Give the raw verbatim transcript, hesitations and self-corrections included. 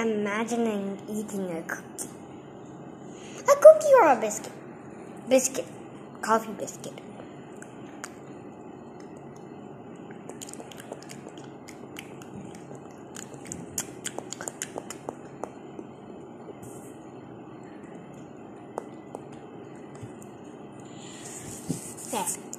imagining eating a cookie. A cookie or a biscuit? Biscuit. Coffee biscuit. Okay.